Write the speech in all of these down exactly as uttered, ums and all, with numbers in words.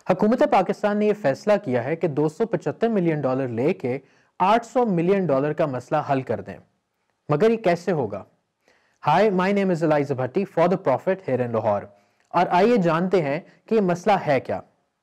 حکومت پاکستان نے یہ فیصلہ کیا ہے کہ دو سو پچہتر ملین ڈالر لے کے آٹھ سو ملین ڈالر کا مسئلہ حل کر دیں، مگر یہ کیسے ہوگا؟ Hi, my name is Aliza Bhatti for the Profit here in Lahore, اور آئیے جانتے ہیں کہ یہ مسئلہ ہے کیا۔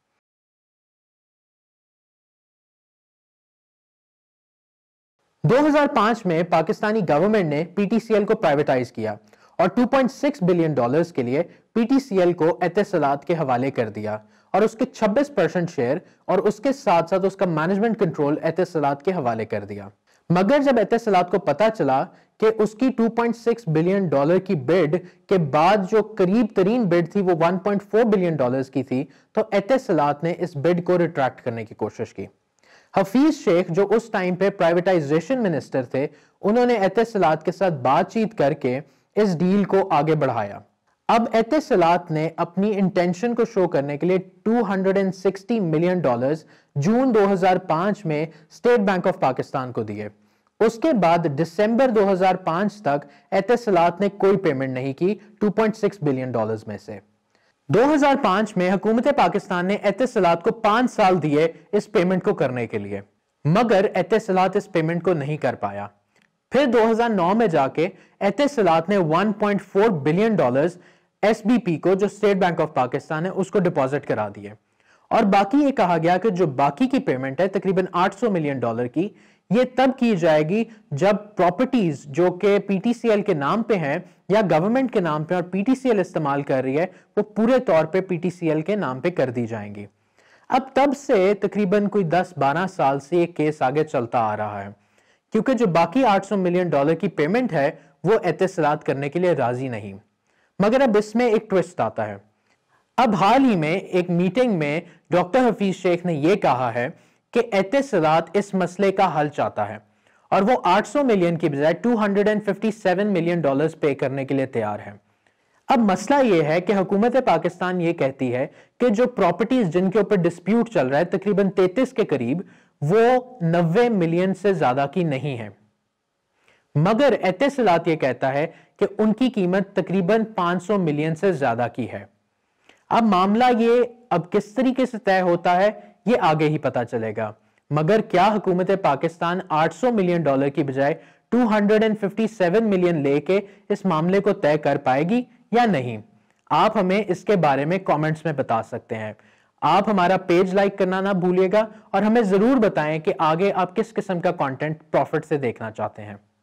دو ہزار پانچ میں پاکستانی گورنمنٹ نے پی ٹی سی ایل کو پرائیویٹائز کیا اور دو پوائنٹ چھ بلین ڈالرز کے لیے پی ٹی سی ایل کو ایتسالات کے حوالے کر دیا اور اس کے چھبیس پرسنٹ شیئر اور اس کے ساتھ ساتھ اس کا مینجمنٹ کنٹرول ایتسالات کے حوالے کر دیا۔ مگر جب ایتسالات کو پتا چلا کہ اس کی دو پوائنٹ چھ بلین ڈالر کی بڈ کے بعد جو قریب ترین بڈ تھی وہ ایک پوائنٹ چار بلین ڈالرز کی تھی، تو ایتسالات نے اس بڈ کو ریٹریکٹ کرنے کی کوشش کی۔ حفیظ شیخ جو اس ٹائم پہ پرائیویٹائزیشن منسٹر تھے، انہوں نے ایتسالات کے ساتھ بات چیت کر کے اس ڈیل کو آگے بڑھایا۔ اب ایتسالات نے اپنی انٹینشن کو شو کرنے کے لیے دو سو ساٹھ ملین ڈالرز جون دو ہزار پانچ میں اسٹیٹ بینک آف پاکستان کو دیے۔ اس کے بعد دسمبر دو ہزار پانچ تک ایتسالات نے کوئی پیمنٹ نہیں کی دو پوائنٹ چھ بلین ڈالرز میں سے۔ دو ہزار پانچ میں حکومت پاکستان نے ایتسالات کو پانچ سال دیے اس پیمنٹ کو کرنے کے لیے، مگر ایتسالات اس پیمنٹ کو نہیں کر پایا۔ پھر دو ہزار نو میں جا کے ایتسالات نے ایک پوائنٹ چار billion dollars S B P کو، جو اسٹیٹ بینک آف پاکستان ہے، اس کو ڈپازٹ کرا دیے، اور باقی یہ کہا گیا کہ جو باقی کی پیمنٹ ہے تقریباً آٹھ سو ملین ڈالر کی، یہ تب کی جائے گی جب پراپرٹیز جو کہ پی ٹی سی ایل کے نام پہ ہیں یا گورنمنٹ کے نام پہ اور پی ٹی سی ایل استعمال کر رہی ہے، وہ پورے طور پہ پی ٹی سی ایل کے نام پہ کر دی جائیں گی۔ اب تب سے تقریباً کوئی دس بارہ سال سے یہ کیس آگے چلتا آ رہا ہے، کیونکہ جو باقی آٹھ سو ملین ڈالر کی پیمنٹ ہے وہ ایتسالات کرنے کے لیے راضی نہیں۔ مگر اب اس میں ایک ٹوسٹ آتا ہے۔ اب حال ہی میں ایک میٹنگ میں ڈاکٹر حفیظ شیخ نے یہ کہا ہے کہ ایتسالات اس مسئلے کا حل چاہتا ہے اور وہ آٹھ سو ملین کی بجائے دو سو سرپن ملین ڈالرز پے کرنے کے لیے تیار ہے۔ اب مسئلہ یہ ہے کہ حکومت پاکستان یہ کہتی ہے کہ جو پراپرٹیز جن کے اوپر ڈسپیوٹ چل رہا ہے تقریباً تینتیس کے قریب، وہ نوے ملین سے زیادہ کی نہیں ہے، مگر ایتسالات یہ کہتا ہے کہ ان کی قیمت تقریباً پانچ سو ملین سے زیادہ کی ہے۔ اب معاملہ یہ اب کس طریقے سے طے ہوتا ہے یہ آگے ہی پتا چلے گا، مگر کیا حکومت پاکستان آٹھ سو ملین ڈالر کی بجائے دو سو سرپن ملین لے کے اس معاملے کو طے کر پائے گی یا نہیں؟ آپ ہمیں اس کے بارے میں کامنٹس میں بتا سکتے ہیں۔ آپ ہمارا پیج لائک کرنا نہ بھولیے گا اور ہمیں ضرور بتائیں کہ آگے آپ کس قسم کا کانٹینٹ پروفٹ سے دیکھنا چاہتے ہیں۔